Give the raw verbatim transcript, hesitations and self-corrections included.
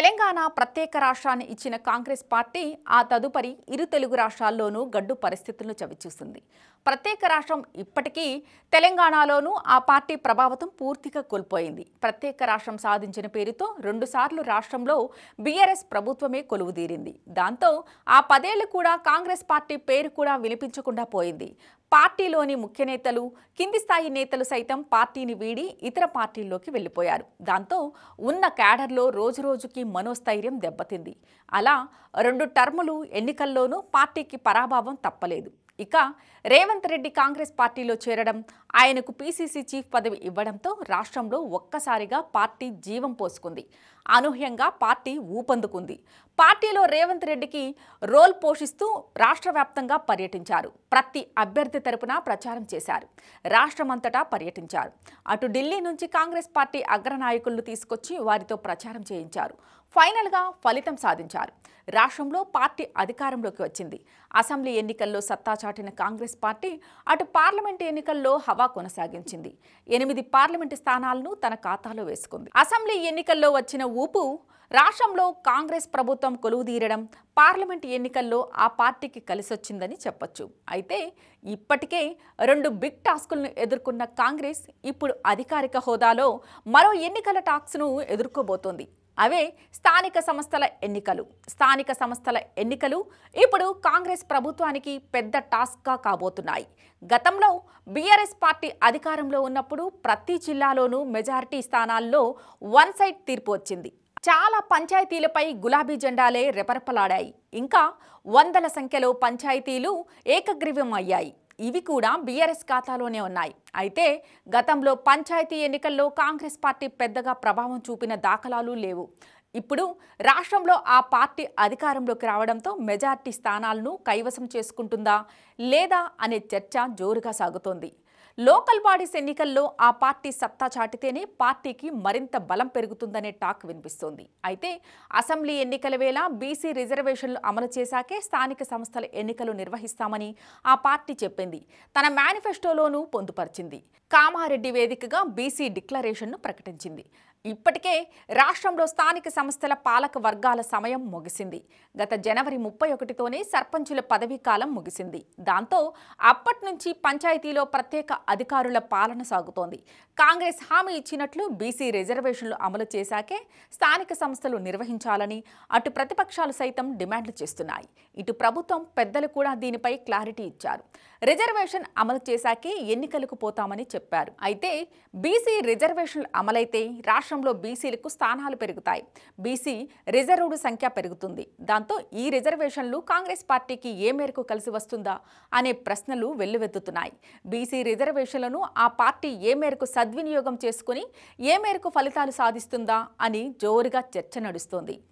తెలంగాణ ప్రత్యేక రాష్ట్రాన్ని ఇచ్చిన కాంగ్రెస్ పార్టీ ఆ తదుపరి ఇరు తెలుగు రాష్ట్రాల్లోనూ గడ్డు పరిస్థితులను చవిచూసింది. ప్రత్యేక రాష్ట్రం ఇప్పటికీ తెలంగాణలోనూ ఆ పార్టీ ప్రభావం పూర్తిగా కోల్పోయింది. ప్రత్యేక రాష్ట్రం సాధించిన పేరుతో రెండుసార్లు రాష్ట్రంలో బీఆర్ఎస్ ప్రభుత్వమే కొలువుదీరింది. దాంతో ఆ పదేళ్లు కూడా కాంగ్రెస్ పార్టీ పేరు కూడా వినిపించకుండా పోయింది. పార్టీలోని ముఖ్య నేతలు, కింది స్థాయి నేతలు సైతం పార్టీని వీడి ఇతర పార్టీల్లోకి వెళ్లిపోయారు. దాంతో ఉన్న క్యాడర్లో రోజురోజుకి మనోస్థైర్యం దెబ్బతింది. అలా రెండు టర్ములు ఎన్నికల్లోనూ పార్టీకి పరాభవం తప్పలేదు. ఇక రేవంత్ రెడ్డి కాంగ్రెస్ పార్టీలో చేరడం, ఆయనకు పీసీసీ చీఫ్ పదవి ఇవ్వడంతో రాష్ట్రంలో ఒక్కసారిగా పార్టీ జీవం పోసుకుంది. అనూహ్యంగా పార్టీ ఊపందుకుంది. పార్టీలో రేవంత్ రెడ్డికి రోల్ పోషిస్తూ రాష్ట్ర వ్యాప్తంగా పర్యటించారు. ప్రతి అభ్యర్థి తరపున ప్రచారం చేశారు. రాష్ట్రమంతటా పర్యటించారు. అటు ఢిల్లీ నుంచి కాంగ్రెస్ పార్టీ అగ్రనాయకులను తీసుకొచ్చి వారితో ప్రచారం చేయించారు. ఫైనల్గా ఫలితం సాధించారు. రాష్ట్రంలో పార్టీ అధికారంలోకి వచ్చింది. అసెంబ్లీ ఎన్నికల్లో సత్తా చాటిన కాంగ్రెస్ పార్టీ అటు పార్లమెంటు ఎన్నికల్లో హవా కొనసాగించింది. ఎనిమిది పార్లమెంటు స్థానాలను తన ఖాతాలో వేసుకుంది. అసెంబ్లీ ఎన్నికల్లో వచ్చిన ఊపు రాష్ట్రంలో కాంగ్రెస్ ప్రభుత్వం కొలువుదీరడం పార్లమెంటు ఎన్నికల్లో ఆ పార్టీకి కలిసొచ్చిందని చెప్పొచ్చు. అయితే ఇప్పటికే రెండు బిగ్ టాస్కులను ఎదుర్కొన్న కాంగ్రెస్ ఇప్పుడు అధికారిక హోదాలో మరో ఎన్నికల టాస్క్ను ఎదుర్కోబోతోంది. అవే స్థానిక సంస్థల ఎన్నికలు. స్థానిక సంస్థల ఎన్నికలు ఇప్పుడు కాంగ్రెస్ ప్రభుత్వానికి పెద్ద టాస్క్గా కాబోతున్నాయి. గతంలో బీఆర్ఎస్ పార్టీ అధికారంలో ఉన్నప్పుడు ప్రతి జిల్లాలోనూ మెజారిటీ స్థానాల్లో వన్ సైడ్ తీర్పు వచ్చింది. చాలా పంచాయతీలపై గులాబీ జెండాలే రెపరెపలాడాయి. ఇంకా వందల సంఖ్యలో పంచాయతీలు ఏకగ్రీవం అయ్యాయి. ఇవి కూడా బీఆర్ఎస్ ఖాతాలోనే ఉన్నాయి. అయితే గతంలో పంచాయతీ ఎన్నికల్లో కాంగ్రెస్ పార్టీ పెద్దగా ప్రభావం చూపిన దాఖలాలు లేవు. ఇప్పుడు రాష్ట్రంలో ఆ పార్టీ అధికారంలోకి రావడంతో మెజార్టీ స్థానాలను కైవసం చేసుకుంటుందా లేదా అనే చర్చ జోరుగా సాగుతోంది. లోకల్ బాడీస్ ఎన్నికల్లో ఆ పార్టీ సత్తా చాటితేనే పార్టీకి మరింత బలం పెరుగుతుందనే టాక్ వినిపిస్తోంది. అయితే అసెంబ్లీ ఎన్నికల వేళ బీసీ రిజర్వేషన్లు అమలు చేశాకే స్థానిక సంస్థల ఎన్నికలు నిర్వహిస్తామని ఆ పార్టీ చెప్పింది. తన మేనిఫెస్టోలోనూ పొందుపరిచింది. కామారెడ్డి వేదికగా బీసీ డిక్లరేషన్ను ప్రకటించింది. ఇప్పటికే రాష్ట్రంలో స్థానిక సంస్థల పాలక వర్గాల సమయం ముగిసింది. గత జనవరి ముప్పై ఒకటితోనే సర్పంచుల పదవీ కాలం ముగిసింది. దాంతో అప్పటి నుంచి పంచాయతీలో ప్రత్యేక అధికారుల పాలన సాగుతోంది. కాంగ్రెస్ హామీ ఇచ్చినట్లు బీసీ రిజర్వేషన్లు అమలు చేశాకే స్థానిక సంస్థలు నిర్వహించాలని అటు ప్రతిపక్షాలు సైతం డిమాండ్లు చేస్తున్నాయి. ఇటు ప్రభుత్వం పెద్దలు కూడా దీనిపై క్లారిటీ ఇచ్చారు. రిజర్వేషన్ అమలు చేశాకే ఎన్నికలకు పోతామని చెప్పారు. అయితే బీసీ రిజర్వేషన్లు అమలైతే రాష్ట్రంలో బీసీలకు స్థానాలు పెరుగుతాయి. బీసీ రిజర్వ్డ్ సంఖ్య పెరుగుతుంది. దాంతో ఈ రిజర్వేషన్లు కాంగ్రెస్ పార్టీకి ఏ మేరకు కలిసి వస్తుందా అనే ప్రశ్నలు వెల్లువెత్తుతున్నాయి. బీసీ రిజర్వేషన్లను ఆ పార్టీ ఏ మేరకు సద్వినియోగం చేసుకుని ఏ మేరకు ఫలితాలు సాధిస్తుందా అని జోరుగా చర్చ నడుస్తోంది.